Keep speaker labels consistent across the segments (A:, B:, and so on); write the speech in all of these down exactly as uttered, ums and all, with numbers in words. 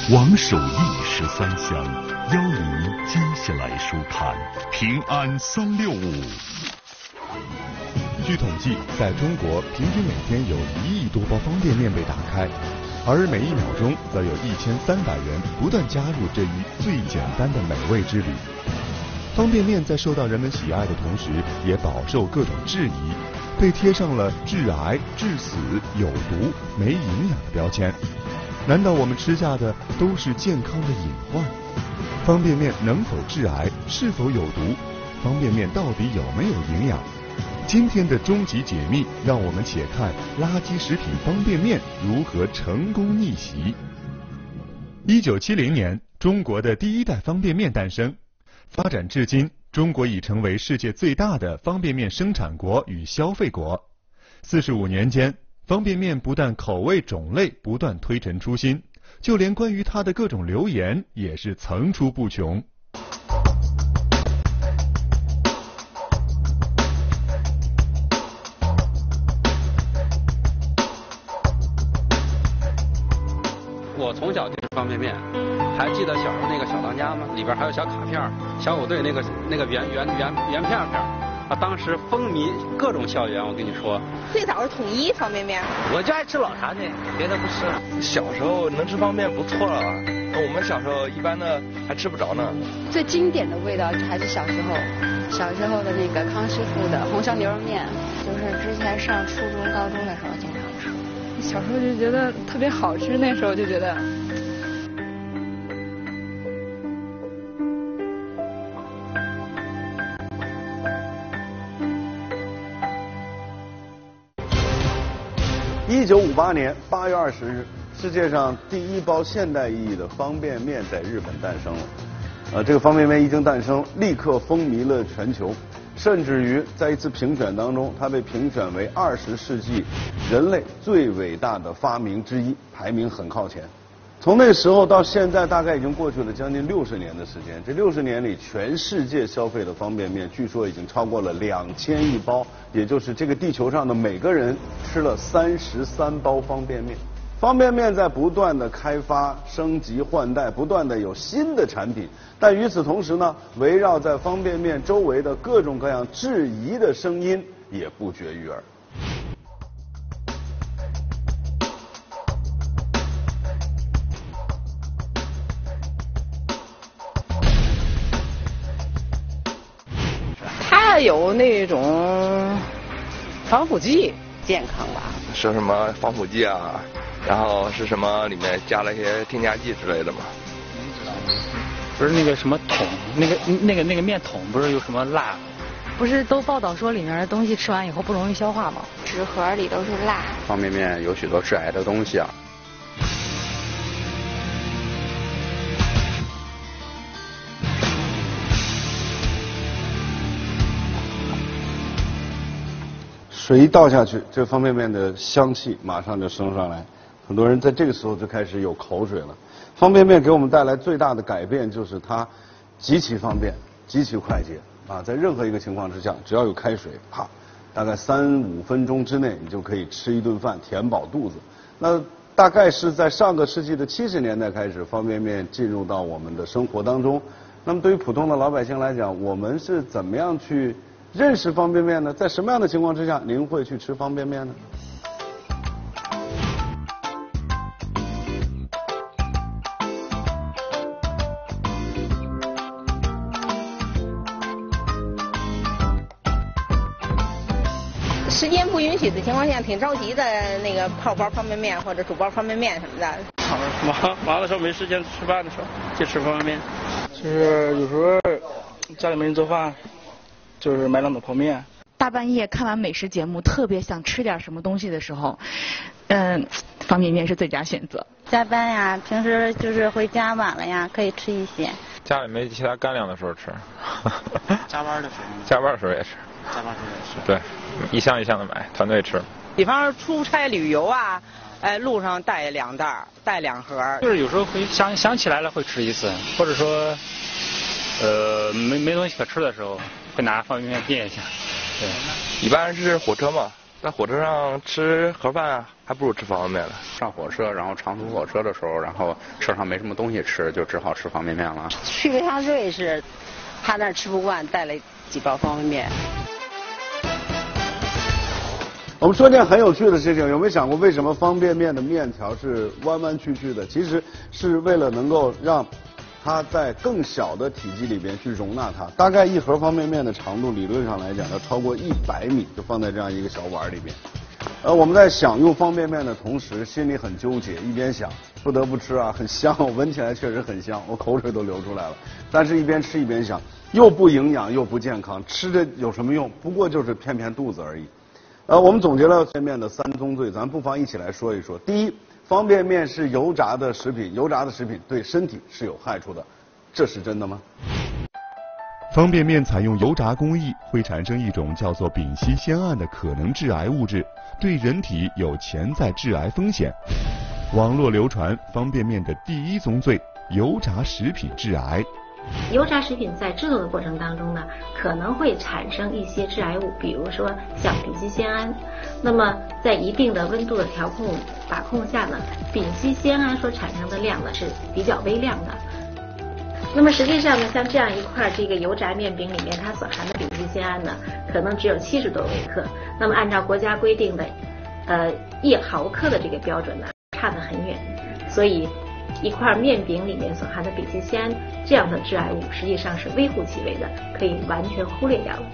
A: 王守义十三香，邀您接下来收看平安三六五。
B: 据统计，在中国平均每天有一亿多包方便面被打开，而每一秒钟则有一千三百人不断加入这一最简单的美味之旅。方便面在受到人们喜爱的同时，也饱受各种质疑，被贴上了致癌、致死、有毒、没营养的标签。难道我们吃下的都是健康的隐患？方便面能否致癌？是否有毒？方便面到底有没有营养？今天的终极解密，让我们且看垃圾食品方便面如何成功逆袭。一九七零年，中国的第一代方便面诞生。发展至今，中国已成为世界最大的方便面生产国与消费国。四十五年间，方便面不但口味种类不断推陈出新，就连关于它的各种流言也是层出不穷。
C: 我从小就吃方便面，还记得小时候那个小当家吗？里边还有小卡片、小虎队那个那个圆圆圆圆片片啊，当时风靡各种校园。我跟你说，
D: 最早是统一方便面，
E: 我就爱吃老坛的，别的不吃。
F: 小时候能吃方便面不错了，我们小时候一般的还吃不着呢。
G: 最经典的味道还是小时候，小时候的那个康师傅的红烧牛肉面，
H: 就是之前上初中、高中的时候经常吃。
I: 小时候就觉得特别好吃，那时候就觉得。
J: 一九五八年八月二十日，世界上第一包现代意义的方便面在日本诞生了。呃，这个方便面一经诞生，立刻风靡了全球。甚至于在一次评选当中，它被评选为二十世纪人类最伟大的发明之一，排名很靠前。从那时候到现在，大概已经过去了将近六十年的时间。这六十年里，全世界消费的方便面，据说已经超过了两千亿包，也就是这个地球上的每个人吃了三十三包方便面。方便面在不断的开发、升级、换代，不断的有新的产品，但与此同时呢，围绕在方便面周围的各种各样质疑的声音也不绝于耳。
K: 它有那种防腐剂，健康吧？
F: 说什么防腐剂啊？然后是什么？里面加了一些添加剂之类的吗？
E: 您知道吗？不是那个什么桶，那个那个那个面桶不是有什么蜡？
L: 不是都报道说里面的东西吃完以后不容易消化吗？
H: 纸盒里都是蜡。
M: 方便面有许多致癌的东西啊。
J: 水一倒下去，这方便面的香气马上就升上来。很多人在这个时候就开始有口水了。方便面给我们带来最大的改变就是它极其方便、极其快捷啊！在任何一个情况之下，只要有开水，啪，大概三五分钟之内，你就可以吃一顿饭，填饱肚子。那大概是在上个世纪的七十年代开始，方便面进入到我们的生活当中。那么对于普通的老百姓来讲，我们是怎么样去认识方便面呢？在什么样的情况之下，您会去吃方便面呢？
D: 时间不允许的情况下，挺着急的，那个泡包方便面或者煮包方便面什么的。
N: 忙忙的时候没时间吃饭的时候就吃方便面，就是有时候家里没人做饭，就是买两桶泡面。
L: 大半夜看完美食节目，特别想吃点什么东西的时候，嗯，方便面是最佳选择。
O: 加班呀，平时就是回家晚了呀，可以吃一些。
P: 家里没其他干粮的时候吃。
N: 加班的时候。
P: 加班的时候也吃。
N: 加班时候也吃。
P: 对，一箱一箱的买，团队吃。
K: 比方说出差旅游啊，哎，路上带两袋，带两盒。
E: 就是有时候会想想起来了会吃一次，或者说，呃，没没东西可吃的时候，会拿方便面垫一下。对，
F: 一般是火车嘛， 在火车上吃盒饭啊，还不如吃方便面了。
M: 上火车，然后长途火车的时候，然后车上没什么东西吃，就只好吃方便面了。
G: 去了趟瑞士，他那儿吃不惯，带了几包方便面。
J: 我们说件很有趣的事情，有没有想过为什么方便面的面条是弯弯曲曲的？其实是为了能够让它在更小的体积里边去容纳它。大概一盒方便面的长度，理论上来讲要超过一百米，就放在这样一个小碗里边。呃，我们在享用方便面的同时，心里很纠结，一边想不得不吃啊，很香，闻起来确实很香，我口水都流出来了。但是一边吃一边想，又不营养又不健康，吃着有什么用？不过就是骗骗肚子而已。呃，我们总结了方便面的三宗罪，咱不妨一起来说一说。第一，方便面是油炸的食品，油炸的食品对身体是有害处的，这是真的吗？
B: 方便面采用油炸工艺，会产生一种叫做丙烯酰胺的可能致癌物质，对人体有潜在致癌风险。网络流传方便面的第一宗罪：油炸食品致癌。
Q: 油炸食品在制作的过程当中呢，可能会产生一些致癌物，比如说像丙烯酰胺。那么在一定的温度的调控把控下呢，丙烯酰胺所产生的量呢是比较微量的。那么实际上呢，像这样一块这个油炸面饼里面，它所含的丙烯酰胺呢，可能只有七十多微克。那么按照国家规定的，呃一毫克的这个标准呢，差得很远。所以一块面饼里面所含的丙烯酰胺这样的致癌物，实际上是微乎其微的，可以完全忽略掉了。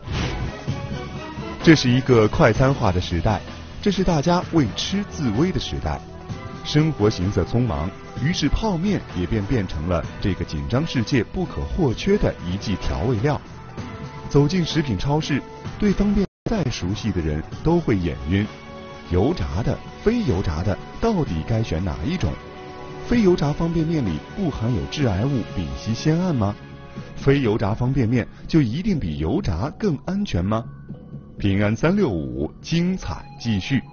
B: 这是一个快餐化的时代，这是大家为吃自危的时代。生活行色匆忙，于是泡面也便变成了这个紧张世界不可或缺的一剂调味料。走进食品超市，对方便再熟悉的人都会眼晕。油炸的、非油炸的，到底该选哪一种？非油炸方便面里不含有致癌物丙烯酰胺吗？非油炸方便面就一定比油炸更安全吗？平安三六五，精彩继续。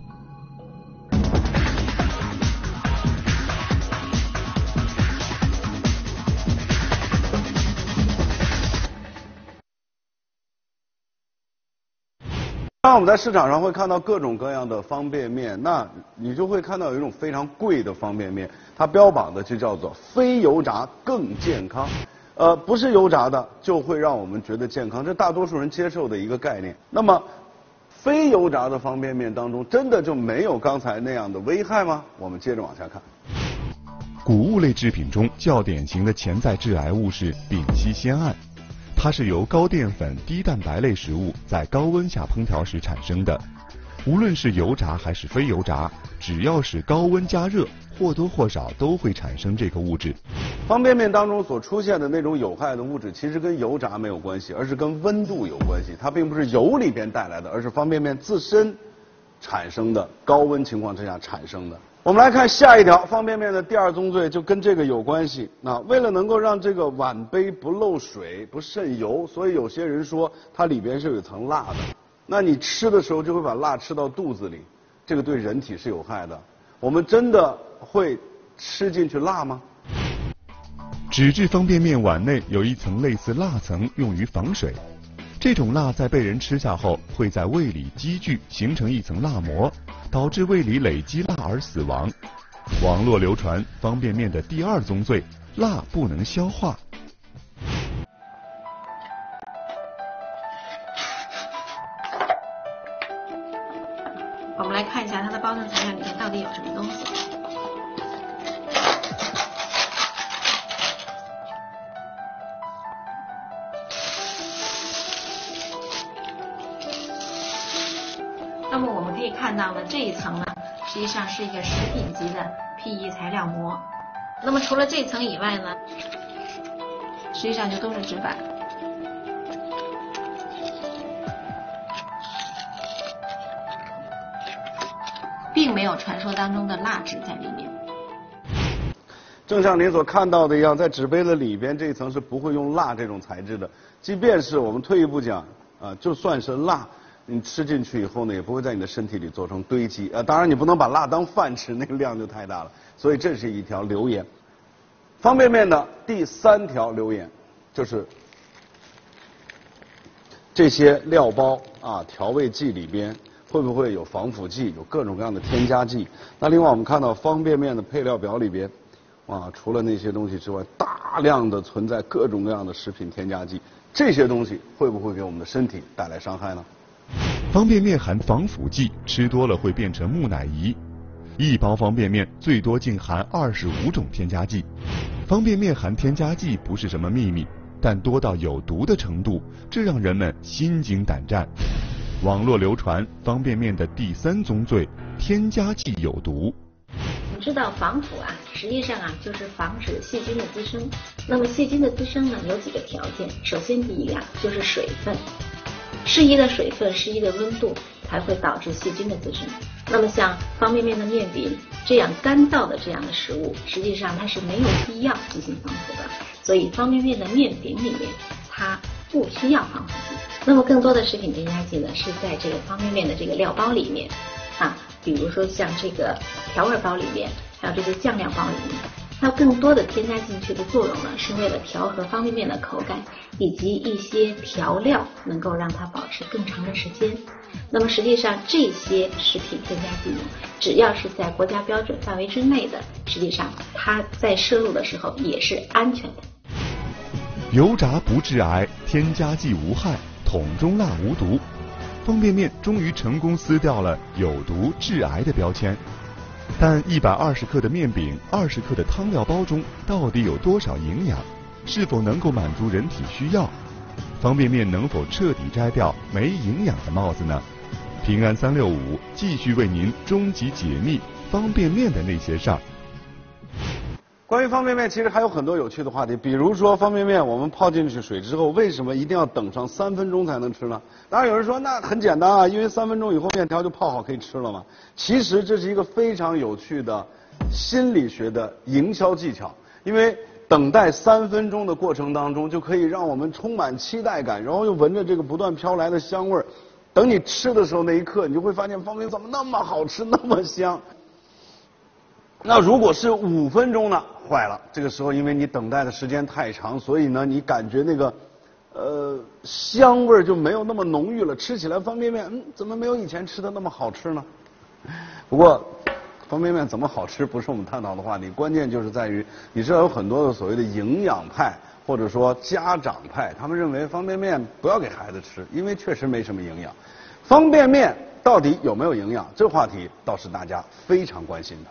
J: 当我们在市场上会看到各种各样的方便面，那你就会看到有一种非常贵的方便面，它标榜的就叫做非油炸更健康。呃，不是油炸的就会让我们觉得健康，这大多数人接受的一个概念。那么，非油炸的方便面当中，真的就没有刚才那样的危害吗？我们接着往下看。
B: 谷物类制品中较典型的潜在致癌物是丙烯酰胺。它是由高淀粉、低蛋白类食物在高温下烹调时产生的。无论是油炸还是非油炸，只要是高温加热，或多或少都会产生这个物质。
J: 方便面当中所出现的那种有害的物质，其实跟油炸没有关系，而是跟温度有关系。它并不是油里边带来的，而是方便面自身产生的，高温情况之下产生的。我们来看下一条，方便面的第二宗罪就跟这个有关系。那为了能够让这个碗杯不漏水、不渗油，所以有些人说它里边是有一层蜡的。那你吃的时候就会把蜡吃到肚子里，这个对人体是有害的。我们真的会吃进去蜡吗？
B: 纸质方便面碗内有一层类似蜡层，用于防水。这种蜡在被人吃下后，会在胃里积聚，形成一层蜡膜，导致胃里累积蜡而死亡。网络流传方便面的第二宗罪：蜡不能消化。
Q: 我们来看一下它的包装材料里面到底有什么东西。那么我们可以看到呢，这一层呢，实际上是一个食品级的 P E 材料膜。那么除了这层以外呢，实际上就都是纸板。并没有传说当中的蜡质在里面。
J: 正像您所看到的一样，在纸杯的里边这一层是不会用蜡这种材质的。即便是我们退一步讲，啊、呃，就算是蜡，你吃进去以后呢，也不会在你的身体里做成堆积。呃，当然你不能把蜡当饭吃，那个量就太大了。所以这是一条留言。方便面的第三条留言就是这些料包啊、调味剂里边会不会有防腐剂，有各种各样的添加剂？那另外我们看到方便面的配料表里边，啊，除了那些东西之外，大量的存在各种各样的食品添加剂，这些东西会不会给我们的身体带来伤害呢？
B: 方便面含防腐剂，吃多了会变成木乃伊。一包方便面最多竟含二十五种添加剂。方便面含添加剂不是什么秘密，但多到有毒的程度，这让人们心惊胆战。网络流传方便面的第三宗罪：添加剂有毒。
Q: 我们知道防腐啊，实际上啊就是防止细菌的滋生。那么细菌的滋生呢，有几个条件。首先第一个啊就是水分，适宜的水分、适宜的温度才会导致细菌的滋生。那么像方便面的面饼这样干燥的这样的食物，实际上它是没有必要进行防腐的。所以方便面的面饼里面它不需要防腐剂。那么更多的食品添加剂呢，是在这个方便面的这个料包里面啊，比如说像这个调味包里面，还有这个酱料包里面，它更多的添加进去的作用呢，是为了调和方便面的口感，以及一些调料能够让它保持更长的时间。那么实际上这些食品添加剂呢，只要是在国家标准范围之内的，实际上它在摄入的时候也是安全的。
B: 油炸不致癌，添加剂无害，桶中辣无毒。方便面终于成功撕掉了有毒致癌的标签。但一百二十克的面饼、二十克的汤料包中到底有多少营养？是否能够满足人体需要？方便面能否彻底摘掉没营养的帽子呢？平安三六五继续为您终极解密方便面的那些事儿。
J: 关于方便面，其实还有很多有趣的话题，比如说方便面我们泡进去水之后，为什么一定要等上三分钟才能吃呢？当然有人说那很简单啊，因为三分钟以后面条就泡好可以吃了嘛。其实这是一个非常有趣的心理学的营销技巧，因为等待三分钟的过程当中，就可以让我们充满期待感，然后又闻着这个不断飘来的香味儿。等你吃的时候那一刻，你就会发现方便面怎么那么好吃，那么香。那如果是五分钟呢？坏了，这个时候因为你等待的时间太长，所以呢你感觉那个呃香味就没有那么浓郁了，吃起来方便面嗯怎么没有以前吃的那么好吃呢？不过方便面怎么好吃不是我们探讨的话题，关键就是在于你知道有很多的所谓的营养派或者说家长派，他们认为方便面不要给孩子吃，因为确实没什么营养。方便面到底有没有营养？这话题倒是大家非常关心的。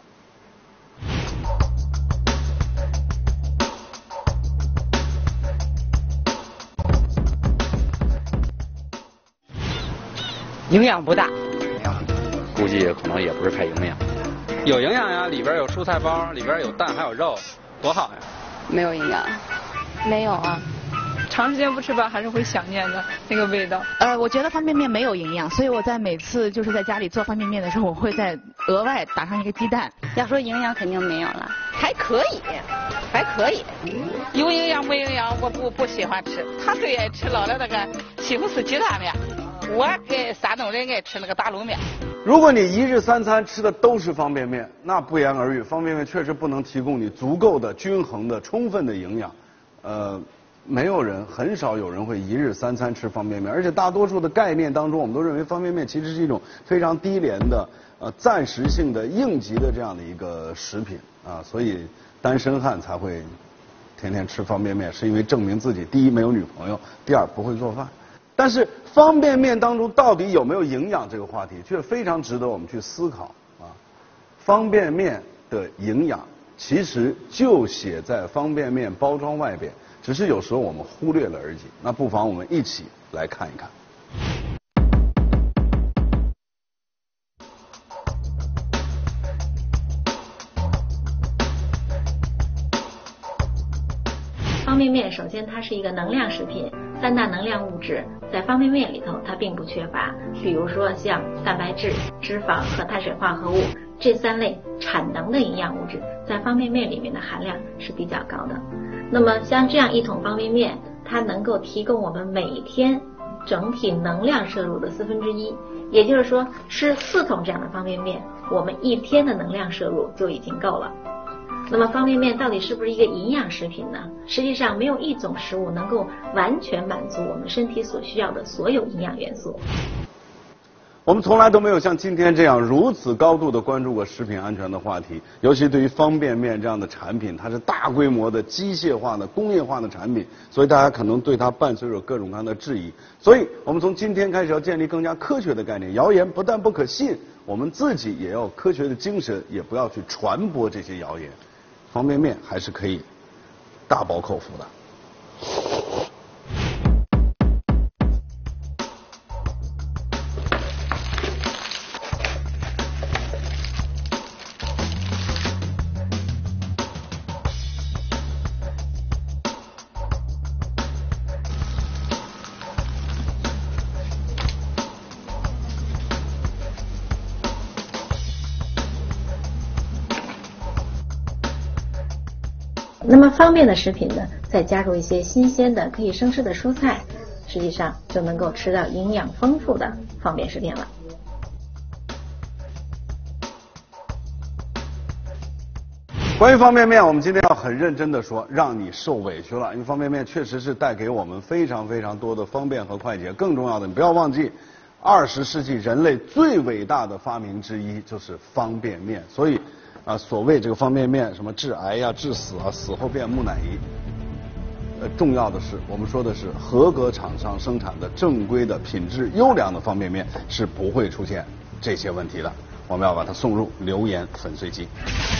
K: 营养不大，
M: 估计可能也不是太营养。
C: 有营养呀，里边有蔬菜包，里边有蛋还有肉，多好呀！
G: 没有营养，
I: 没有啊，长时间不吃吧，还是会想念的那个味道。
L: 呃，我觉得方便面没有营养，所以我在每次就是在家里做方便面的时候，我会再额外打上一个鸡蛋。
O: 要说营养肯定没有了，
D: 还可以，还可以。
R: 有营养没营养，我不不喜欢吃。他最爱吃老的那个西红柿鸡蛋面，我给山东人爱吃那个打卤面。
J: 如果你一日三餐吃的都是方便面，那不言而喻，方便面确实不能提供你足够的、均衡的、充分的营养。呃，没有人，很少有人会一日三餐吃方便面，而且大多数的概念当中，我们都认为方便面其实是一种非常低廉的、呃暂时性的、应急的这样的一个食品啊，所以单身汉才会天天吃方便面，是因为证明自己第一没有女朋友，第二不会做饭。但是方便面当中到底有没有营养这个话题，却非常值得我们去思考啊。方便面的营养其实就写在方便面包装外边，只是有时候我们忽略了而已。那不妨我们一起来看一看。
Q: 方便面首先它是一个能量食品，三大能量物质在方便面里头它并不缺乏，比如说像蛋白质、脂肪和碳水化合物这三类产能的营养物质在方便面里面的含量是比较高的。那么像这样一桶方便面，它能够提供我们每天整体能量摄入的四分之一，也就是说吃四桶这样的方便面，我们一天的能量摄入就已经够了。那么方便面到底是不是一个营养食品呢？实际上没有一种食物能够完全满足我们身体所需要的所有营养元素。
J: 我们从来都没有像今天这样如此高度的关注过食品安全的话题，尤其对于方便面这样的产品，它是大规模的机械化的工业化的产品，所以大家可能对它伴随着各种各样的质疑。所以我们从今天开始要建立更加科学的概念，谣言不但不可信，我们自己也要有科学的精神，也不要去传播这些谣言。方便面还是可以大饱口福的。
Q: 那么方便的食品呢，再加入一些新鲜的可以生吃的蔬菜，实际上就能够吃到营养丰富的方便食品了。
J: 关于方便面，我们今天要很认真的说，让你受委屈了，因为方便面确实是带给我们非常非常多的方便和快捷。更重要的，你不要忘记，二十世纪人类最伟大的发明之一就是方便面。所以啊，所谓这个方便面什么致癌呀、致死啊、死后变木乃伊，呃，重要的是我们说的是合格厂商生产的正规的品质优良的方便面是不会出现这些问题的。我们要把它送入流言粉碎机。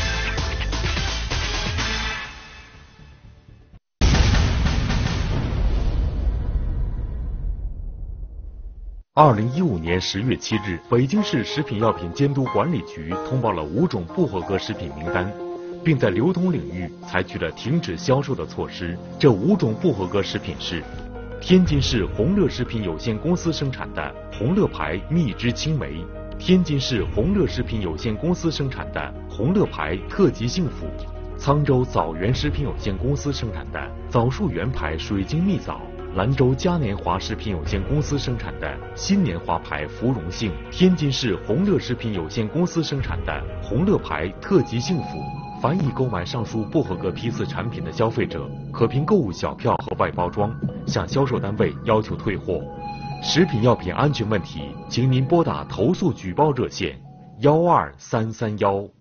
S: 二零一五年十月七日，北京市食品药品监督管理局通报了五种不合格食品名单，并在流通领域采取了停止销售的措施。这五种不合格食品是：天津市红乐食品有限公司生产的红乐牌蜜汁青梅，天津市红乐食品有限公司生产的红乐牌特级幸福，沧州枣园食品有限公司生产的枣树园牌水晶蜜枣，兰州嘉年华食品有限公司生产的新年华牌芙蓉杏，天津市红乐食品有限公司生产的红乐牌特级幸福。凡已购买上述不合格批次产品的消费者，可凭购物小票和外包装向销售单位要求退货。食品药品安全问题，请您拨打投诉举报热线幺二三三幺。